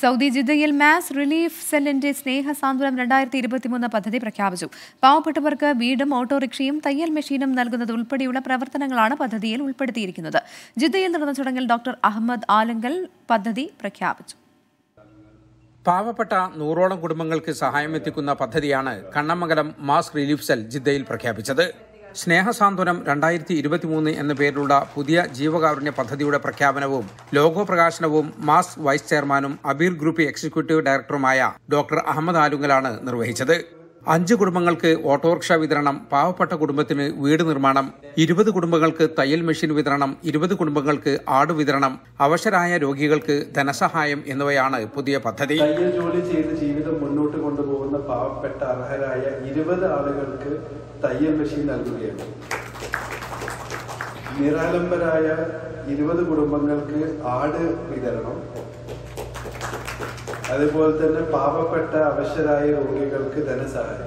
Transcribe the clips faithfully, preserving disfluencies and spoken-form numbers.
Saudi ജിദ്ദയിൽ mass relief സെല്ലിന്റെ സ്നേഹസാന്ത്വനം രണ്ടായിരത്തി ഇരുപത്തിമൂന്ന് പദ്ധതി പ്രഖ്യാപിച്ചു. പാവപ്പെട്ടവർക്ക് വീടും ഓട്ടോറിക്ഷയും തയ്യൽ മെഷീനും നൽകുന്നത് ഉൾപ്പെടെയുള്ള പ്രവർത്തനങ്ങളാണ് പദ്ധതിയിൽ ഉൾപ്പെടുത്തിയിരിക്കുന്നത്. ജിദ്ദയിൽ നടന്ന ചടങ്ങിൽ ഡോക്ടർ അഹമ്മദ് ആലുങ്കൽ പദ്ധതി പ്രഖ്യാപിച്ചു. പാവപ്പെട്ട നൂറോളം കുടുംബങ്ങൾക്ക് സഹായം എത്തിക്കുന്ന പദ്ധതിയാണ് കണ്ണമംഗലം മാസ് റിലീഫ് സെൽ ജിദ്ദയിൽ പ്രഖ്യാപിച്ചത്. സ്നേഹസാന്ത്വനം രണ്ടായിരത്തി ഇരുപത്തിമൂന്ന് എന്ന പേരിലുള്ള പുതിയ ജീവകാരുണ്യ പദ്ധതിയുടെ പ്രഖ്യാപനവും ലോഗോ പ്രകാശനവും മാസ് വൈസ് ചെയർമാനും അബീർ ഗ്രൂപ്പ് എക്സിക്യൂട്ടീവ് ഡയറക്ടറുമായ ഡോക്ടർ അഹമ്മദ് ആലുങ്കലാണ് നിർവഹിച്ചത്. അഞ്ച് കുടുംബങ്ങൾക്ക് ഓട്ടോറിക്ഷ വിതരണം, പാവപ്പെട്ട കുടുംബത്തിന് വീട് നിർമ്മാണം, ഇരുപത് കുടുംബങ്ങൾക്ക് തയ്യൽ മെഷീൻ വിതരണം, ഇരുപത് കുടുംബങ്ങൾക്ക് ആട് വിതരണം, അവശരായ രോഗികൾക്ക് ധനസഹായം എന്നിവയാണ് പുതിയ പദ്ധതി. തയ്യൽ ജോലി ചെയ്ത് ജീവിതം മുന്നോട്ട് കൊണ്ടുപോകുന്ന പാവപ്പെട്ട അർഹരായ ഇരുപത് ആളുകൾക്ക് തയ്യൽ മെഷീൻ നൽകുകയാണ്. നിരാലംബരായ ഇരുപത് കുടുംബങ്ങൾക്ക് ആട് വിതരണം, അതുപോലെ തന്നെ പാവപ്പെട്ട അവശരായ രോഗികൾക്ക് ധനസഹായം.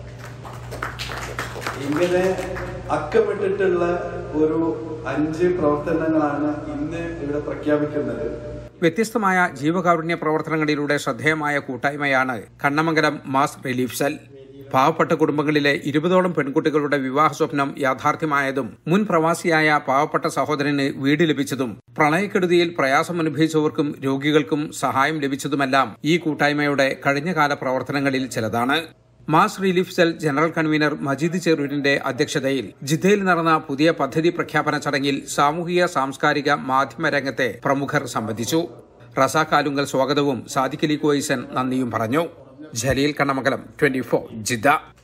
ഇങ്ങനെ അക്കമിട്ടിട്ടുള്ള ഒരു അഞ്ച് പ്രവർത്തനങ്ങളാണ് ഇന്ന് ഇവിടെ പ്രഖ്യാപിക്കുന്നത്. വ്യത്യസ്തമായ ജീവകാരുണ്യ പ്രവർത്തനങ്ങളിലൂടെ ശ്രദ്ധേയമായ കൂട്ടായ്മയാണ് കണ്ണമംഗലം മാസ് റിലീഫ് സെൽ. പാവപ്പെട്ട കുടുംബങ്ങളിലെ ഇരുപതോളം പെൺകുട്ടികളുടെ വിവാഹ സ്വപ്നം യാഥാർത്ഥ്യമായതും മുൻ പ്രവാസിയായ പാവപ്പെട്ട സഹോദരന് വീട് ലഭിച്ചതും പ്രളയക്കെടുതിയിൽ പ്രയാസമനുഭവിച്ചവർക്കും രോഗികൾക്കും സഹായം ലഭിച്ചതുമെല്ലാം ഈ കൂട്ടായ്മയുടെ കഴിഞ്ഞകാല പ്രവർത്തനങ്ങളിൽ ചിലതാണ്. MASS relief cell general convener Majeed ചെറൂരിന്റെ അധ്യക്ഷതയിൽ ജിദ്ദയിൽ നടന്ന പുതിയ പദ്ധതി പ്രഖ്യാപന ചടങ്ങിൽ സാമൂഹിക സാംസ്കാരിക മാധ്യമ രംഗത്തെ പ്രമുഖർ സംബന്ധിച്ചു. റസാഖ് ആലുങ്കൽ സ്വാഗതവും സാദിഖ് അലി കോയിസൻ നന്ദിയും പറഞ്ഞു. Jaleel Kannamangalam, twenty four Jeddah.